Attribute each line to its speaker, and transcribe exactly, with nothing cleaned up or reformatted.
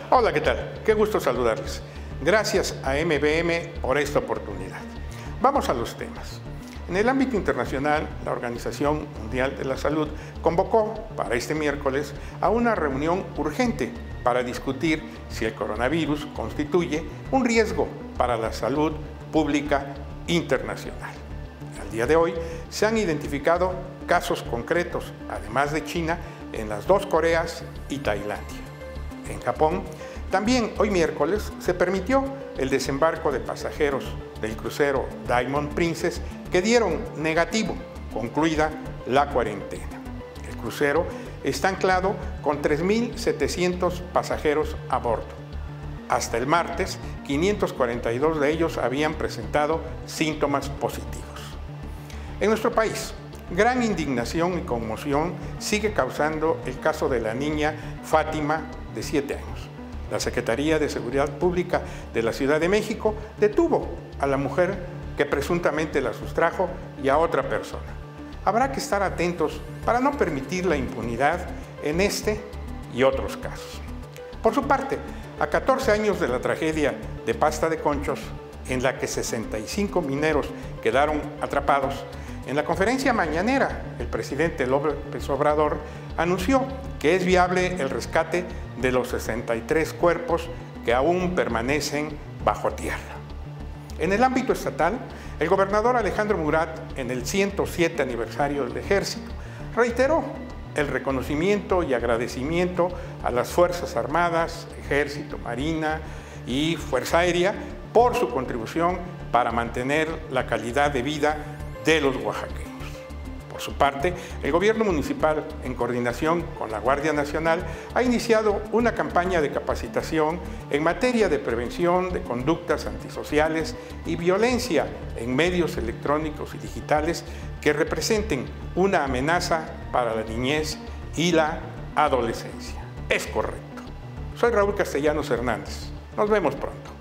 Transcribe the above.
Speaker 1: Hola, ¿qué tal? Qué gusto saludarles. Gracias a M B M por esta oportunidad. Vamos a los temas. En el ámbito internacional, la Organización Mundial de la Salud convocó para este miércoles a una reunión urgente para discutir si el coronavirus constituye un riesgo para la salud pública internacional. Al día de hoy se han identificado casos concretos, además de China, en las dos Coreas y Tailandia. En Japón, también hoy miércoles se permitió el desembarco de pasajeros del crucero Diamond Princess que dieron negativo, concluida la cuarentena. El crucero está anclado con tres mil setecientos pasajeros a bordo. Hasta el martes, quinientos cuarenta y dos de ellos habían presentado síntomas positivos. En nuestro país, gran indignación y conmoción sigue causando el caso de la niña Fátima, de siete años. La Secretaría de Seguridad Pública de la Ciudad de México detuvo a la mujer que presuntamente la sustrajo y a otra persona. Habrá que estar atentos para no permitir la impunidad en este y otros casos. Por su parte, a catorce años de la tragedia de Pasta de Conchos, en la que sesenta y cinco mineros quedaron atrapados, en la conferencia mañanera, el presidente López Obrador anunció que es viable el rescate de los sesenta y tres cuerpos que aún permanecen bajo tierra. En el ámbito estatal, el gobernador Alejandro Murat, en el ciento siete aniversario del Ejército, reiteró el reconocimiento y agradecimiento a las Fuerzas Armadas, Ejército, Marina y Fuerza Aérea por su contribución para mantener la calidad de vida de los oaxaqueños. Por su parte, el gobierno municipal, en coordinación con la Guardia Nacional, ha iniciado una campaña de capacitación en materia de prevención de conductas antisociales y violencia en medios electrónicos y digitales que representen una amenaza para la niñez y la adolescencia. Es correcto. Soy Raúl Castellanos Hernández. Nos vemos pronto.